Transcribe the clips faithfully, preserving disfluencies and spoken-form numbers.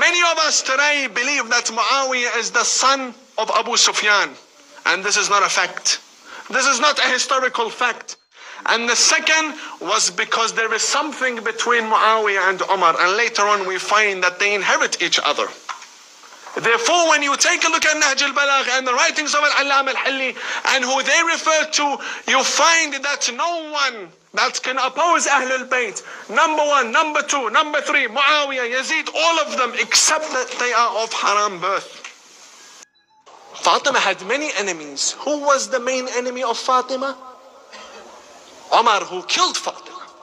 Many of us today believe that Muawiyah is the son of Abu Sufyan, and this is not a fact. This is not a historical fact. And the second was because there is something between Muawiyah and Umar, and later on we find that they inherit each other. Therefore, when you take a look at Nahj al-Balagh and the writings of Al-Allam al-Hilli and who they refer to, you find that no one that can oppose Ahlul Bayt, number one, number two, number three, Muawiyah, Yazid, all of them, except that they are of haram birth. Fatima had many enemies. Who was the main enemy of Fatima? Umar, who killed Fatima.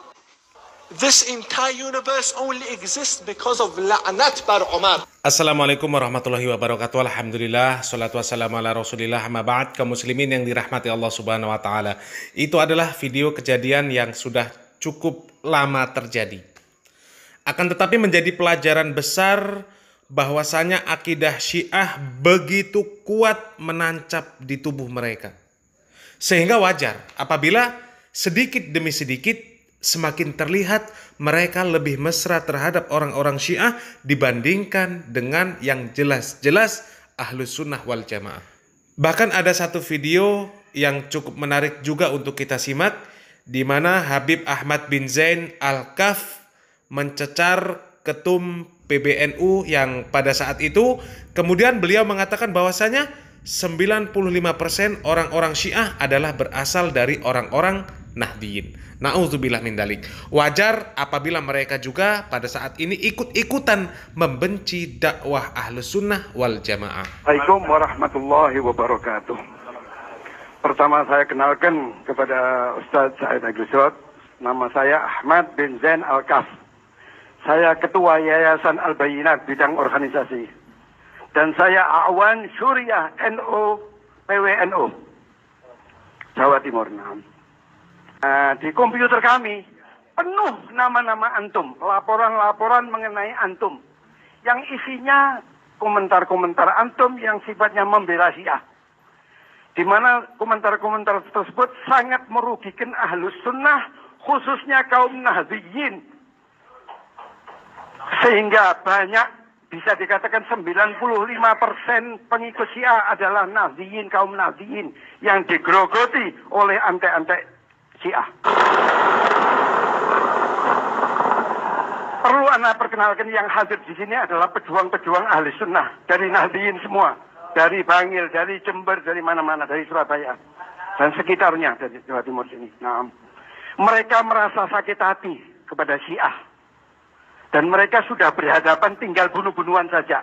This entire universe only exists because of la'nat bar Umar. Assalamualaikum warahmatullahi wabarakatuh. Alhamdulillah, salatu wassalamu ala rasulillah, amma ba'd. Kaum muslimin yang dirahmati Allah subhanahu wa ta'ala, itu adalah video kejadian yang sudah cukup lama terjadi. Akan tetapi menjadi pelajaran besar bahwasanya akidah Syiah begitu kuat menancap di tubuh mereka. Sehingga wajar apabila sedikit demi sedikit semakin terlihat mereka lebih mesra terhadap orang-orang Syiah dibandingkan dengan yang jelas-jelas Ahlus Sunnah wal Jamaah. Bahkan ada satu video yang cukup menarik juga untuk kita simak, di mana Habib Ahmad bin Zain Al-Kaf mencecar ketum P B N U yang pada saat itu kemudian beliau mengatakan bahwasanya sembilan puluh lima persen orang-orang Syiah adalah berasal dari orang-orang Nahdiyin. Na'udzubillah min dalik. Wajar apabila mereka juga pada saat ini ikut-ikutan membenci dakwah Ahlus Sunnah wal Jamaah. Assalamualaikum warahmatullahi wabarakatuh. Pertama saya kenalkan kepada Ustaz Said Agusot. Nama saya Ahmad bin Zain Al-Kaf. Saya Ketua Yayasan Al-Bayinat bidang organisasi. Dan saya Awan Syuriah N O P W N O Jawa Timur. Nah, di komputer kami penuh nama-nama antum, laporan-laporan mengenai antum yang isinya komentar-komentar antum yang sifatnya membela Syiah, di mana komentar-komentar tersebut sangat merugikan Ahlus Sunnah, khususnya kaum Nahdiyin, sehingga banyak, bisa dikatakan sembilan puluh lima persen pengikut Syiah adalah Nahdiyin, kaum Nahdiyin yang digrogoti oleh antek-antek Syiah. Perlu anda perkenalkan yang hadir di sini adalah pejuang-pejuang ahli sunnah dari Nahdiyin semua, dari Bangil, dari Jember, dari mana-mana, dari Surabaya dan sekitarnya, dari Jawa Timur sini. Nah, mereka merasa sakit hati kepada Syiah dan mereka sudah berhadapan tinggal bunuh-bunuhan saja.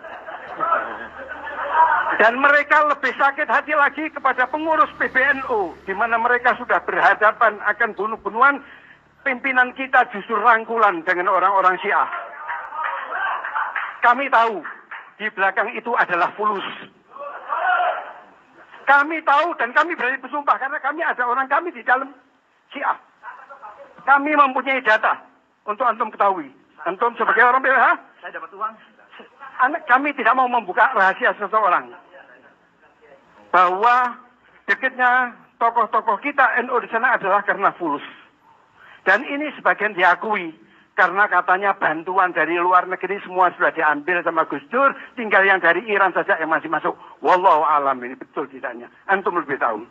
Dan mereka lebih sakit hati lagi kepada pengurus P B N U, di mana mereka sudah berhadapan akan bunuh-bunuhan, pimpinan kita justru rangkulan dengan orang-orang Syiah. Kami tahu di belakang itu adalah fulus. Kami tahu dan kami berani bersumpah karena kami ada orang kami di dalam Syiah. Kami mempunyai data untuk antum ketahui. Antum sebagai orang B W H, saya dapat uang. Kami tidak mau membuka rahasia seseorang bahwa dekatnya tokoh-tokoh kita N U di sana adalah karena fulus. Dan ini sebagian diakui karena katanya bantuan dari luar negeri semua sudah diambil sama Gus Dur, tinggal yang dari Iran saja yang masih masuk. Wallahu alam, ini betul tidaknya. Antum lebih tahu.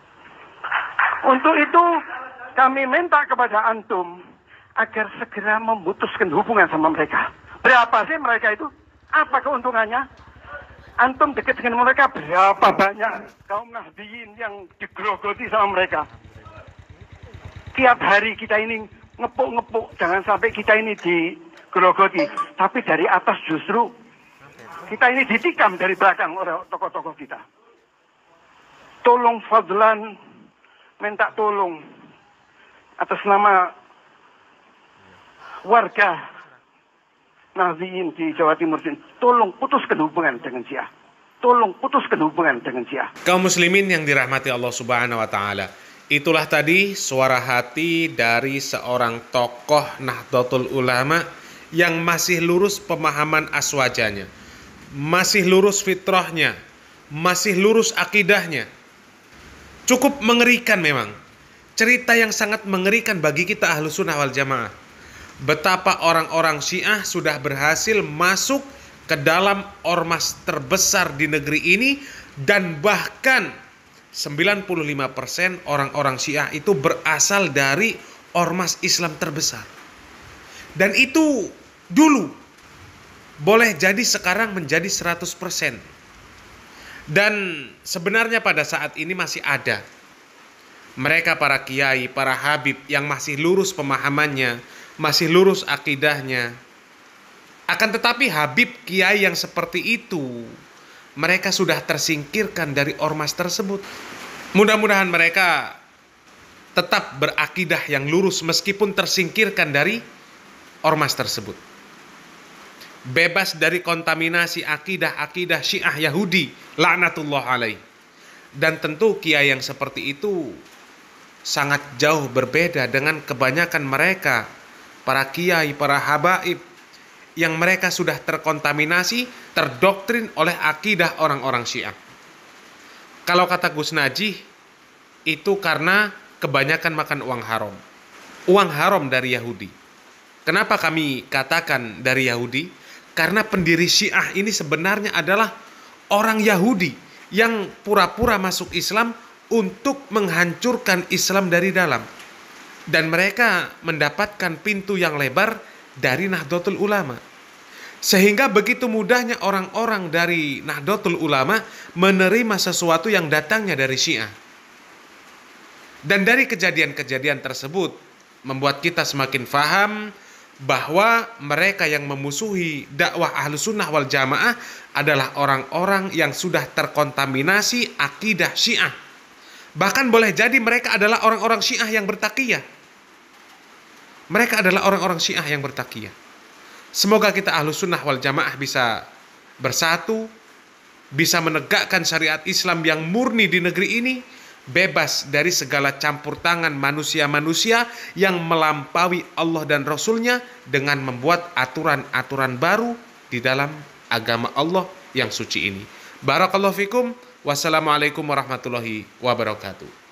Untuk itu kami minta kepada antum agar segera memutuskan hubungan sama mereka. Berapa sih mereka itu? Apa keuntungannya? Antum dekat dengan mereka, berapa banyak kaum Nahdiyin yang digrogoti sama mereka. Tiap hari kita ini ngepuk-ngepuk, jangan sampai kita ini digrogoti. Tapi dari atas justru kita ini ditikam dari belakang oleh tokoh-tokoh kita. Tolong fadlan, minta tolong atas nama warga Nahdiyin di Jawa Timur, tolong putuskan hubungan dengan Syiah. Tolong putuskan hubungan dengan Syiah. Kaum muslimin yang dirahmati Allah subhanahu wa ta'ala, itulah tadi suara hati dari seorang tokoh Nahdlatul Ulama yang masih lurus pemahaman aswajanya, masih lurus fitrahnya, masih lurus akidahnya. Cukup mengerikan memang. Cerita yang sangat mengerikan bagi kita Ahlus Sunnah wal Jamaah. Betapa orang-orang Syiah sudah berhasil masuk ke dalam ormas terbesar di negeri ini, dan bahkan sembilan puluh lima persen orang-orang Syiah itu berasal dari ormas Islam terbesar. Dan itu dulu, boleh jadi sekarang menjadi seratus persen. Dan sebenarnya pada saat ini masih ada mereka, para kiai, para habib yang masih lurus pemahamannya, masih lurus akidahnya. Akan tetapi habib kiai yang seperti itu, mereka sudah tersingkirkan dari ormas tersebut. Mudah-mudahan mereka tetap berakidah yang lurus meskipun tersingkirkan dari ormas tersebut. Bebas dari kontaminasi akidah-akidah Syiah Yahudi, laknatullah alaih. Dan tentu kiai yang seperti itu sangat jauh berbeda dengan kebanyakan mereka, para kiai, para habaib, yang mereka sudah terkontaminasi, terdoktrin oleh akidah orang-orang Syiah. Kalau kata Gus Najih, itu karena kebanyakan makan uang haram. Uang haram dari Yahudi. Kenapa kami katakan dari Yahudi? Karena pendiri Syiah ini sebenarnya adalah orang Yahudi yang pura-pura masuk Islam untuk menghancurkan Islam dari dalam. Dan mereka mendapatkan pintu yang lebar dari Nahdlatul Ulama. Sehingga begitu mudahnya orang-orang dari Nahdlatul Ulama menerima sesuatu yang datangnya dari Syiah. Dan dari kejadian-kejadian tersebut membuat kita semakin faham bahwa mereka yang memusuhi dakwah Ahlus Sunnah wal Jamaah adalah orang-orang yang sudah terkontaminasi akidah Syiah. Bahkan boleh jadi mereka adalah orang-orang Syiah yang bertakiyah. Mereka adalah orang-orang Syiah yang bertakiyah. Semoga kita Ahlus Sunnah wal Jamaah bisa bersatu, bisa menegakkan syariat Islam yang murni di negeri ini, bebas dari segala campur tangan manusia-manusia yang melampaui Allah dan Rasulnya dengan membuat aturan-aturan baru di dalam agama Allah yang suci ini. Barakallahu fikum. Wassalamualaikum warahmatullahi wabarakatuh.